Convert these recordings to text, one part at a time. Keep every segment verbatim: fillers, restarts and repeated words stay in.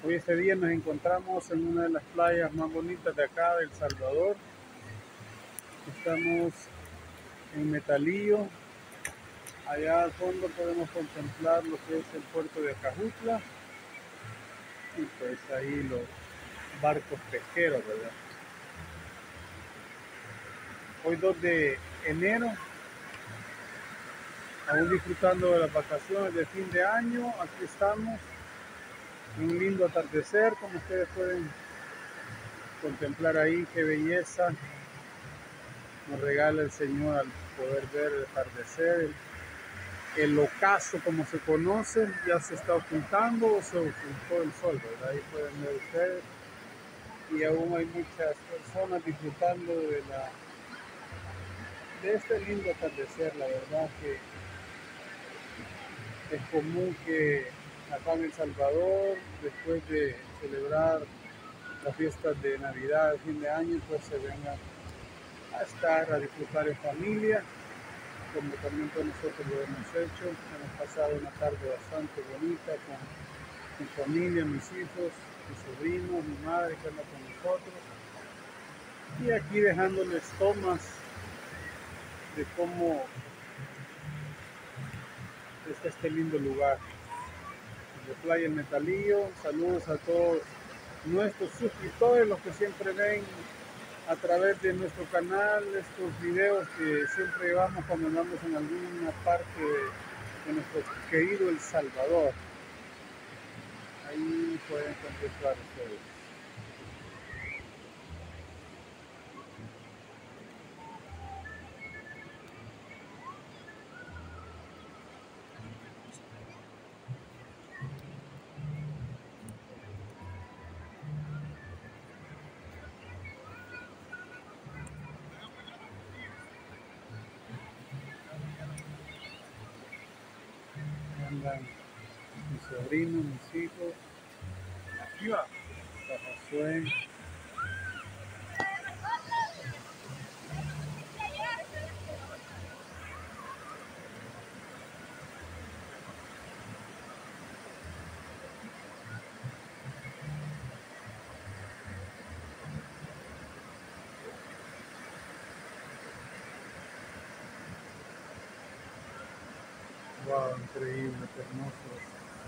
Hoy este día nos encontramos en una de las playas más bonitas de acá, de El Salvador. Estamos en Metalillo. Allá al fondo podemos contemplar lo que es el puerto de Acajutla y pues ahí los barcos pesqueros, ¿verdad? Hoy dos de enero, aún disfrutando de las vacaciones de fin de año. Aquí estamos, un lindo atardecer, como ustedes pueden contemplar ahí, qué belleza nos regala el Señor al poder ver el atardecer. El ocaso, como se conoce, ya se está ocultando o se ocultó el sol, ¿verdad? Ahí pueden ver ustedes. Y aún hay muchas personas disfrutando de, la, de este lindo atardecer. La verdad que es común que acá en El Salvador, después de celebrar las fiestas de Navidad, fin de año, pues se vengan a estar, a disfrutar en familia, como también con nosotros lo hemos hecho. Hemos pasado una tarde bastante bonita con mi familia, mis hijos, mis sobrinos, mi madre que anda con nosotros. Y aquí dejándoles tomas de cómo está este lindo lugar de Playa El Metalillo. Saludos a todos nuestros suscriptores, los que siempre ven a través de nuestro canal estos videos que siempre llevamos cuando andamos en alguna parte de, de nuestro querido El Salvador. Ahí pueden contemplar ustedes. Andan mis sobrinos, mis hijos. Aquí va. Está Josué. Wow, increíble, qué hermoso.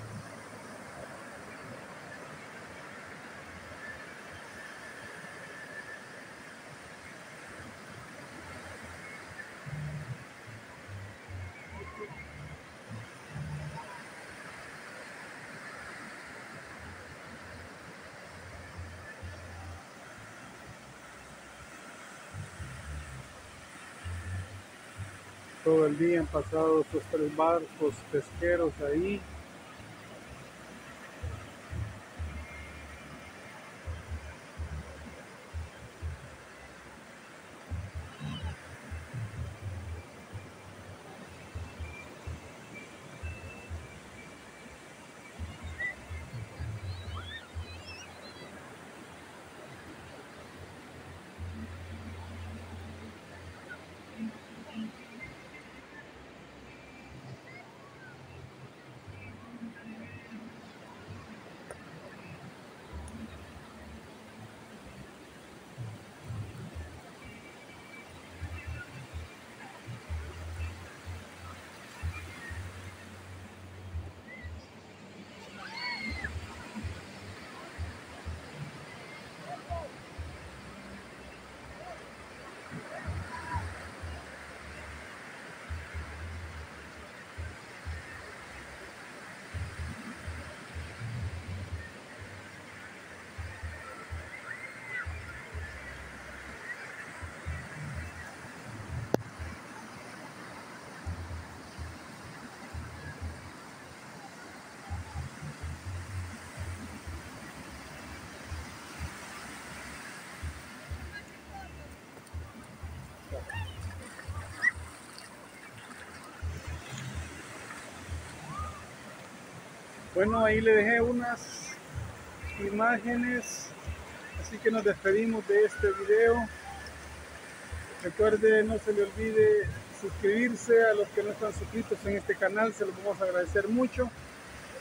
Todo el día han pasado estos tres barcos pesqueros ahí. Bueno, ahí le dejé unas imágenes, así que nos despedimos de este video. Recuerde, no se le olvide suscribirse. A los que no están suscritos en este canal, se los vamos a agradecer mucho.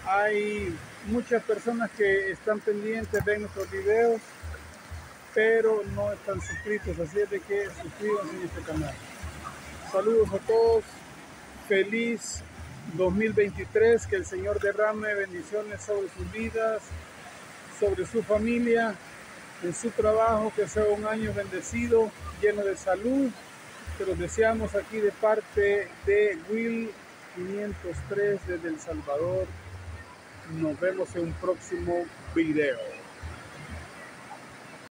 Hay muchas personas que están pendientes, ven nuestros videos, pero no están suscritos, así es de que suscríbanse en este canal. Saludos a todos, feliz dos mil veintitrés, que el Señor derrame bendiciones sobre sus vidas, sobre su familia, en su trabajo, que sea un año bendecido, lleno de salud. Te los deseamos aquí de parte de Will quinientos tres desde El Salvador. Nos vemos en un próximo video.